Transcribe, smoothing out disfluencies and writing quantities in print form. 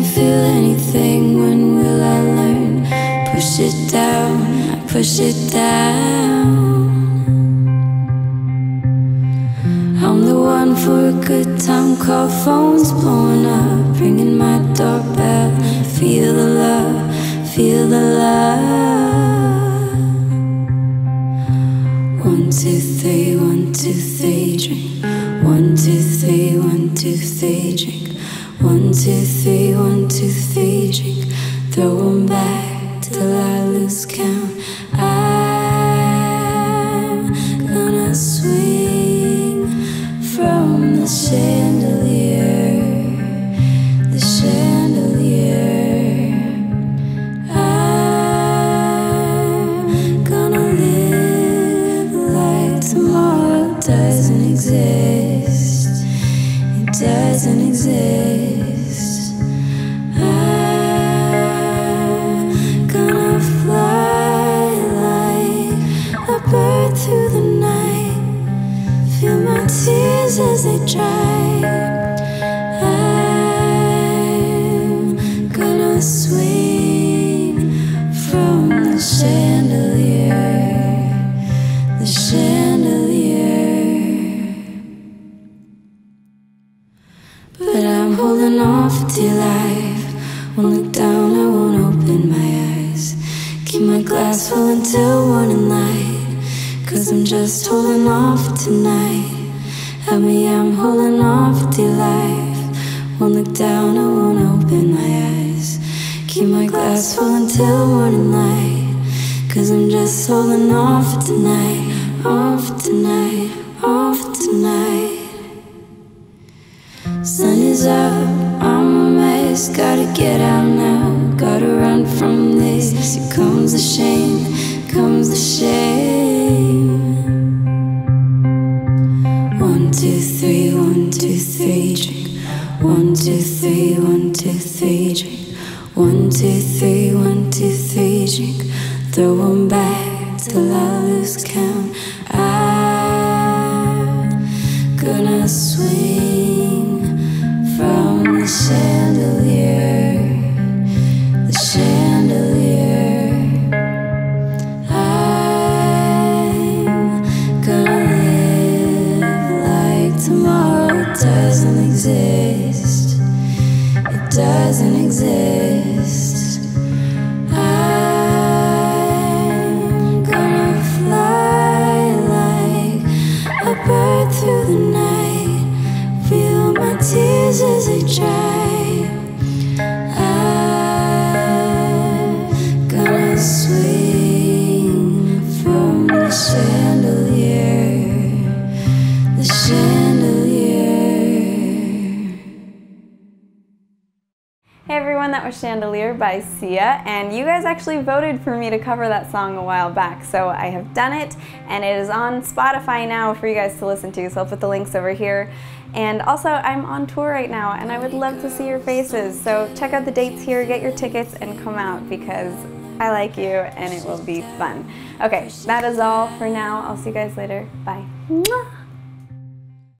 feel anything, when will I learn? Push it down, I push it down. I'm the one for a good time call, phone's blowing up, ringing my doorbell. Feel the love, feel the love. 1, 2, 3, 1, 2, 3, drink. 1, 2, 3, 1, 2, 3, drink. 1, 2, 3, 1, 2, 3, drink. Throw 'em back till I lose count. I'm gonna swing from the chandelier, the chandelier. I'm gonna live like tomorrow doesn't exist. It doesn't exist. I'm gonna fly like a bird through the night. Feel my tears as they dry. I'm gonna swing from the chandelier, the chandelier. But I'm holding on for dear life. Won't look down, I won't open my eyes. Keep my glass full until morning light, 'cause I'm just holding on for tonight. Help me, I'm holding on for dear life. Won't look down, I won't open my eyes. Keep my glass full until morning light, 'cause I'm just holding on for tonight. On for tonight, on for tonight. Sun is up, I'm a mess. Gotta get out now, gotta run from this. Here comes the shame, comes the shame. 1, 2, 3, 1, 2, 3, drink. 1, 2, 3, 1, 2, 3, drink. 1, 2, 3, 1, 2, 3, drink. Throw 'em back till I lose count. I'm gonna swing from the chandelier, the chandelier. I'm gonna live like tomorrow doesn't exist. It doesn't exist. I'm gonna fly like a bird through the night. Feel my tears as they dry. I'm gonna swing from the chandelier, the chandelier. Hey everyone, that was Chandelier by Sia, and you guys actually voted for me to cover that song a while back, so I have done it, and it is on Spotify now for you guys to listen to, so I'll put the links over here. And also, I'm on tour right now, and I would love to see your faces, so check out the dates here, get your tickets, and come out, because I like you, and it will be fun. Okay, that is all for now. I'll see you guys later. Bye. Mwah!